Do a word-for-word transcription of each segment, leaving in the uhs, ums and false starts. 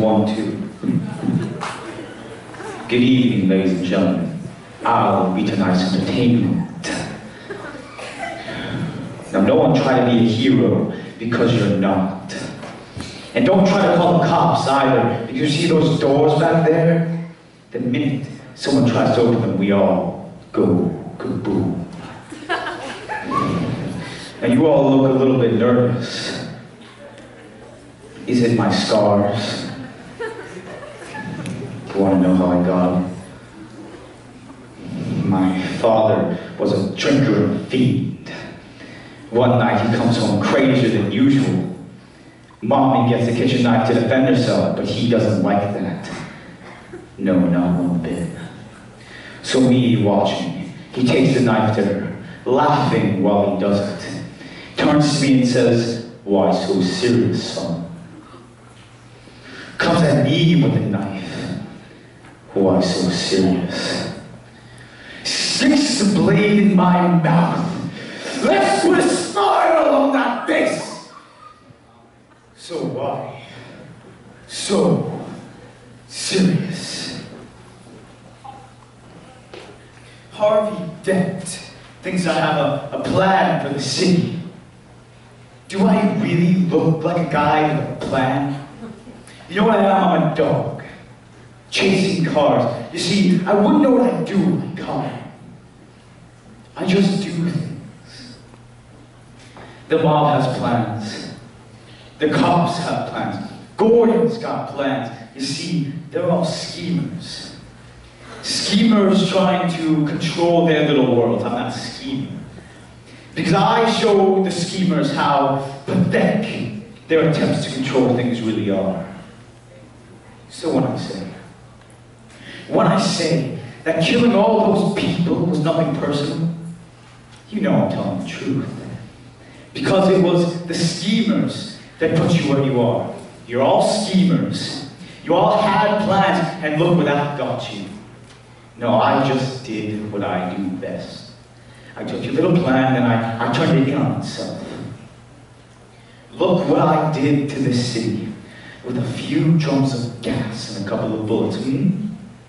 one, two. Good evening, ladies and gentlemen. I'll be tonight's entertainment. Now, no one try to be a hero because you're not. And don't try to call the cops either, because you see those doors back there? The minute someone tries to open them, we all go kaboom. And you all look a little bit nervous. Is it my scars? You want to know how I got them? My father was a drinker and fiend. One night he comes home crazier than usual. Mommy gets the kitchen knife to defend herself, but he doesn't like that. No, not one bit. So me watching, he takes the knife to her, laughing while he does it. Turns to me and says, "Why so serious, son?" Comes at me with the knife. "Why so serious?" Sticks the blade in my mouth. Let's put a smile on that face. So why so serious? Harvey Dent thinks I have a, a plan for the city. Do I really look like a guy with a plan? You know what I am? I'm a dog, chasing cars. You see, I wouldn't know what I'd do with my car. I just do things. The mob has plans. The cops have plans. Gordon's got plans. You see, they're all schemers. Schemers trying to control their little world. I'm not scheming. Because I show the schemers how pathetic their attempts to control things really are. So when I say, when I say that killing all those people was nothing personal, you know I'm telling the truth. Because it was the schemers that put you where you are. You're all schemers. You all had plans, and look where that got you. No, I just did what I do best. I took your little plan and I, I turned it in on itself. Look what I did to this city with a few drums of gas and a couple of bullets. Hmm?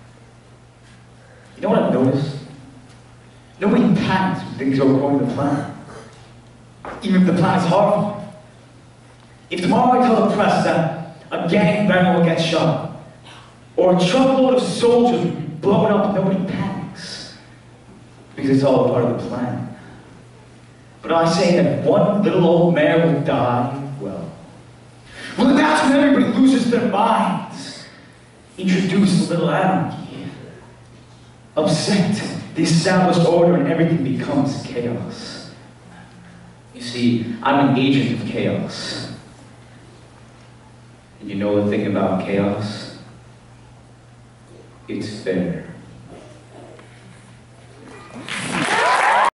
You know what I've noticed? Nobody panics when things go according to plan. Even if the plan is horrible. If tomorrow I tell the press that a gangbanger will get shot, or a truckload of soldiers will be blown up, nobody panics. Because it's all a part of the plan. But I say that one little old mayor will die, well, well that's when everybody loses their minds. Introduce a little anarchy. Upset the established order and everything becomes chaos. You see, I'm an agent of chaos. And you know the thing about chaos? It's fair.